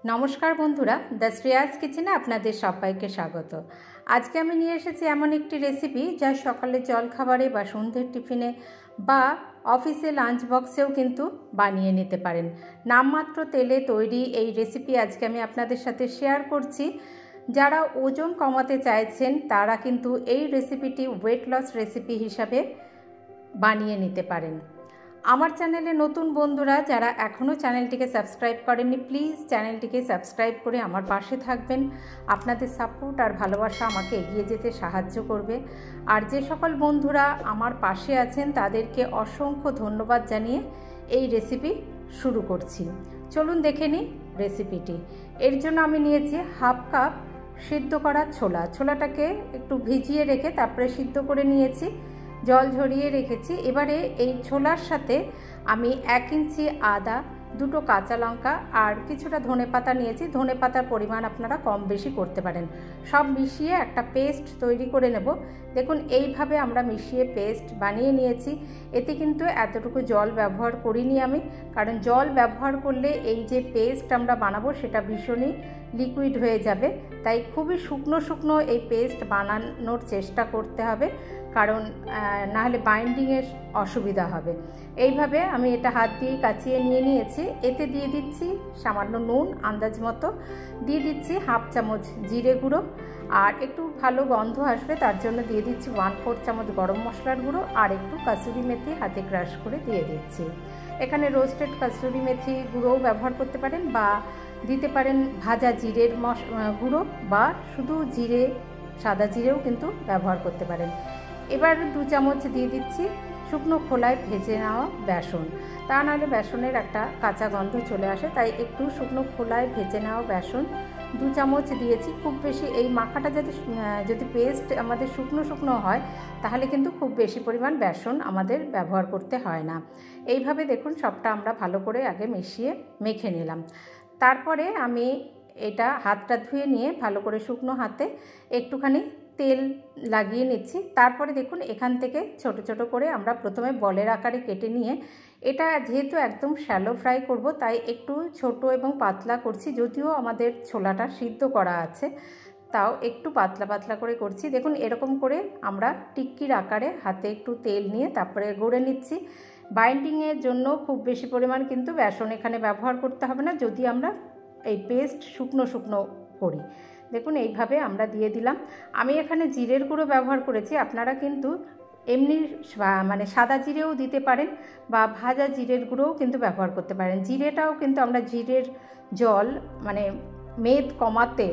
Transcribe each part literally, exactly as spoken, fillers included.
নমস্কার বন্ধুরা, দ্য শ্রেয়াস কিচেনে আপনাদের সবাইকে স্বাগত। আজকে আমি নিয়ে এসেছি এমন একটি রেসিপি যা সকালে জলখাবারে বা সন্ধ্যের টিফিনে বা অফিসে লাঞ্চ বক্সেও কিন্তু বানিয়ে নিতে পারেন। নামমাত্র তেলে তৈরি এই রেসিপি আজকে আমি আপনাদের সাথে শেয়ার করছি। যারা ওজন কমাতে চাইছেন তারা কিন্তু এই রেসিপিটি ওয়েট লস রেসিপি হিসাবে বানিয়ে নিতে পারেন। আমার চ্যানেলে নতুন বন্ধুরা যারা এখনও চ্যানেলটিকে সাবস্ক্রাইব করেননি, প্লিজ চ্যানেলটিকে সাবস্ক্রাইব করে আমার পাশে থাকবেন। আপনাদের সাপোর্ট আর ভালোবাসা আমাকে এগিয়ে যেতে সাহায্য করবে। আর যে সকল বন্ধুরা আমার পাশে আছেন তাদেরকে অসংখ্য ধন্যবাদ জানিয়ে এই রেসিপি শুরু করছি। চলুন দেখে নিই রেসিপিটি। এর জন্য আমি নিয়েছি হাফ কাপ সিদ্ধ করা ছোলা। ছোলাটাকে একটু ভিজিয়ে রেখে তারপরে সিদ্ধ করে নিয়েছি, জল ঝরিয়ে রেখেছি। এবারে এই ছোলার সাথে আমি এক ইঞ্চি আদা, দুটো কাঁচা লঙ্কা আর কিছুটা ধনেপাতা নিয়েছি। ধনেপাতার পরিমাণ আপনারা কম বেশি করতে পারেন। সব মিশিয়ে একটা পেস্ট তৈরি করে নেব। দেখুন এইভাবে আমরা মিশিয়ে পেস্ট বানিয়ে নিয়েছি। এতে কিন্তু এতটুকু জল ব্যবহার করিনি আমি, কারণ জল ব্যবহার করলে এই যে পেস্ট আমরা বানাবো সেটা ভীষণই লিকুইড হয়ে যাবে। তাই খুবই শুকনো শুকনো এই পেস্ট বানানোর চেষ্টা করতে হবে, কারণ নাহলে বাইন্ডিংয়ের অসুবিধা হবে। এইভাবে আমি এটা হাত দিয়ে কাচিয়ে নিয়ে নিয়েছি। এতে দিয়ে দিচ্ছি সামান্য নুন, আন্দাজ মতো দিয়ে দিচ্ছি হাফ চামচ জিরে গুঁড়ো, আর একটু ভালো গন্ধ আসবে তার জন্য দিয়ে দিচ্ছি ওয়ান ফোর চামচ গরম মশলার গুঁড়ো, আর একটু কাসুরি মেথি হাতে ক্রাশ করে দিয়ে দিচ্ছি। এখানে রোস্টেড কাসুরি মেথি গুঁড়োও ব্যবহার করতে পারেন, বা দিতে পারেন ভাজা জিরের মশ গুঁড়ো, বা শুধু জিরে, সাদা জিরেও কিন্তু ব্যবহার করতে পারেন। এবার দু চামচ দিয়ে দিচ্ছি শুকনো খোলায় ভেজে নেওয়া বেসন। তা নাহলে বেসনের একটা কাঁচা গন্ধ চলে আসে, তাই একটু শুকনো খোলায় ভেজে নেওয়া বেসন দু চামচ দিয়েছি। খুব বেশি এই মাখাটা যদি যদি পেস্ট আমাদের শুকনো শুকনো হয় তাহলে কিন্তু খুব বেশি পরিমাণ বেসন আমাদের ব্যবহার করতে হয় না। এইভাবে দেখুন সবটা আমরা ভালো করে আগে মিশিয়ে মেখে নিলাম। তারপরে আমি এটা হাতটা ধুয়ে নিয়ে ভালো করে শুকনো হাতে একটুখানি তেল লাগিয়ে নিচ্ছি। তারপরে দেখুন এখান থেকে ছোট ছোট করে আমরা প্রথমে বলের আকারে কেটে নিয়ে, এটা যেহেতু একদম শ্যালো ফ্রাই করব তাই একটু ছোট এবং পাতলা করছি। যদিও আমাদের ছোলাটা সিদ্ধ করা আছে, তাও একটু পাতলা পাতলা করে করছি। দেখুন এরকম করে আমরা টিক্কির আকারে হাতে একটু তেল নিয়ে তারপরে গড়ে নিচ্ছি। বাইন্ডিংয়ের জন্য খুব বেশি পরিমাণ কিন্তু বেসন এখানে ব্যবহার করতে হবে না, যদি আমরা এই পেস্ট শুকনো শুকনো করি। দেখুন এইভাবে আমরা দিয়ে দিলাম। আমি এখানে জিরের গুঁড়ো ব্যবহার করেছি, আপনারা কিন্তু এমনি মানে সাদা জিরেও দিতে পারেন, বা ভাজা জিরের গুঁড়োও কিন্তু ব্যবহার করতে পারেন। জিরেটাও কিন্তু আমরা জিরের জল মানে মেদ কমাতে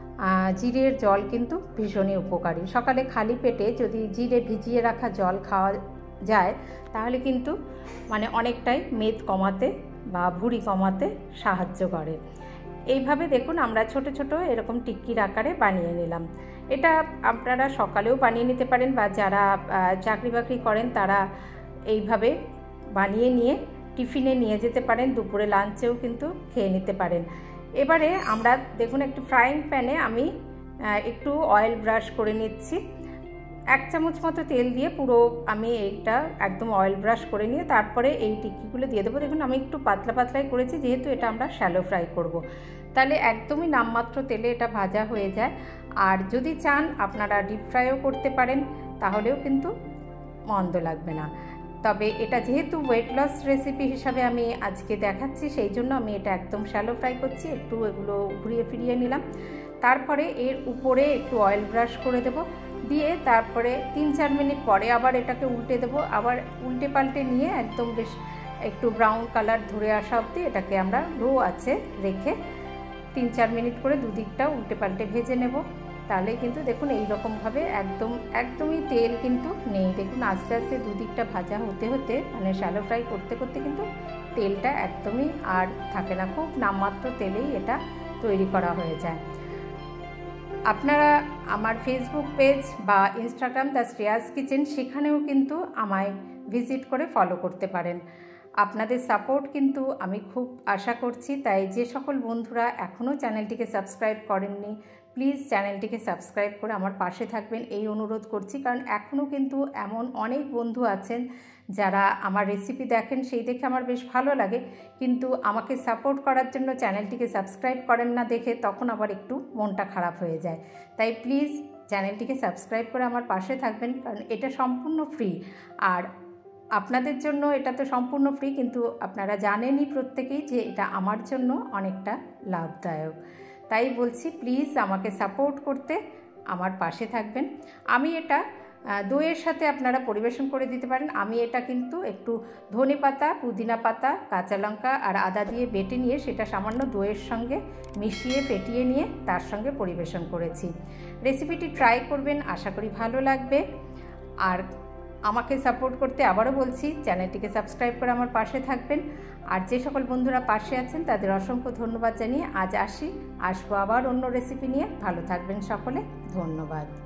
জিরের জল কিন্তু ভীষণই উপকারী। সকালে খালি পেটে যদি জিরে ভিজিয়ে রাখা জল খাওয়া যায় তাহলে কিন্তু মানে অনেকটাই মেদ কমাতে বা ভুঁড়ি কমাতে সাহায্য করে। এইভাবে দেখুন আমরা ছোট ছোট এরকম টিক্কির আকারে বানিয়ে নিলাম। এটা আপনারা সকালেও বানিয়ে নিতে পারেন, বা যারা চাকরি বাকরি করেন তারা এইভাবে বানিয়ে নিয়ে টিফিনে নিয়ে যেতে পারেন, দুপুরে লাঞ্চেও কিন্তু খেয়ে নিতে পারেন। এবারে আমরা দেখুন একটু ফ্রাইং প্যানে আমি একটু অয়েল ব্রাশ করে নিচ্ছি। এক চামচ মতো তেল দিয়ে পুরো আমি এইটা একদম অয়েল ব্রাশ করে নিয়ে তারপরে এই টিক্কিগুলো দিয়ে দেবো। দেখুন আমি একটু পাতলা পাতলাই করেছি, যেহেতু এটা আমরা শ্যালো ফ্রাই করব, তাহলে একদমই নামমাত্র তেলে এটা ভাজা হয়ে যায়। আর যদি চান আপনারা ডিপ ফ্রাইও করতে পারেন, তাহলেও কিন্তু মন্দ লাগবে না। তবে এটা যেহেতু ওয়েট লস রেসিপি হিসাবে আমি আজকে দেখাচ্ছি, সেই জন্য আমি এটা একদম শ্যালো ফ্রাই করছি। একটু এগুলো ঘুরিয়ে ফিরিয়ে নিলাম, তারপরে এর উপরে একটু অয়েল ব্রাশ করে দেব, দিয়ে তারপরে তিন চার মিনিট পরে আবার এটাকে উল্টে দেবো। আবার উল্টে পাল্টে নিয়ে একদম বেশ একটু ব্রাউন কালার ধরে আসা অবধি এটাকে আমরা লো আছে রেখে তিন চার মিনিট করে দুদিকটা উল্টে পাল্টে ভেজে নেব। তাহলে কিন্তু দেখুন এই রকমভাবে একদম একদমই তেল কিন্তু নেই। দেখুন আস্তে আস্তে দুদিকটা ভাজা হতে হতে মানে শ্যালো ফ্রাই করতে করতে কিন্তু তেলটা একদমই আর থাকে না, খুব নামমাত্র তেলেই এটা তৈরি করা হয়ে যায়। আপনারা আমার ফেসবুক পেজ বা ইনস্টাগ্রাম দ্য শ্রেয়াস কিচেন, সেখানেও কিন্তু আমায় ভিজিট করে ফলো করতে পারেন। আপনাদের সাপোর্ট কিন্তু আমি খুব আশা করছি। তাই যে সকল বন্ধুরা এখনও চ্যানেলটিকে সাবস্ক্রাইব করেননি, প্লিজ চ্যানেলটিকে সাবস্ক্রাইব করে আমার পাশে থাকবেন এই অনুরোধ করছি। কারণ এখনও কিন্তু এমন অনেক বন্ধু আছেন যারা আমার রেসিপি দেখেন, সেই দেখে আমার বেশ ভালো লাগে, কিন্তু আমাকে সাপোর্ট করার জন্য চ্যানেলটিকে সাবস্ক্রাইব করেন না দেখে তখন আবার একটু মনটা খারাপ হয়ে যায়। তাই প্লিজ চ্যানেলটিকে সাবস্ক্রাইব করে আমার পাশে থাকবেন, কারণ এটা সম্পূর্ণ ফ্রি। আর আপনাদের জন্য এটা তো সম্পূর্ণ ফ্রি, কিন্তু আপনারা জানেনই প্রত্যেকেই যে এটা আমার জন্য অনেকটা লাভদায়ক। তাই বলছি প্লিজ আমাকে সাপোর্ট করতে আমার পাশে থাকবেন। আমি এটা দইয়ের সাথে আপনারা পরিবেশন করে দিতে পারেন। আমি এটা কিন্তু একটু ধনে পাতা, পুদিনা পাতা, কাঁচা লঙ্কা আর আদা দিয়ে বেটে নিয়ে সেটা সামান্য দইয়ের সঙ্গে মিশিয়ে ফেটিয়ে নিয়ে তার সঙ্গে পরিবেশন করেছি। রেসিপিটি ট্রাই করবেন, আশা করি ভালো লাগবে। আর আমাকে সাপোর্ট করতে আবারও বলছি চ্যানেলটিকে সাবস্ক্রাইব করে আমার পাশে থাকবেন। আর যে সকল বন্ধুরা পাশে আছেন তাদের অসংখ্য ধন্যবাদ জানিয়ে আজ আসি, আসবো আবার অন্য রেসিপি নিয়ে। ভালো থাকবেন সকলে, ধন্যবাদ।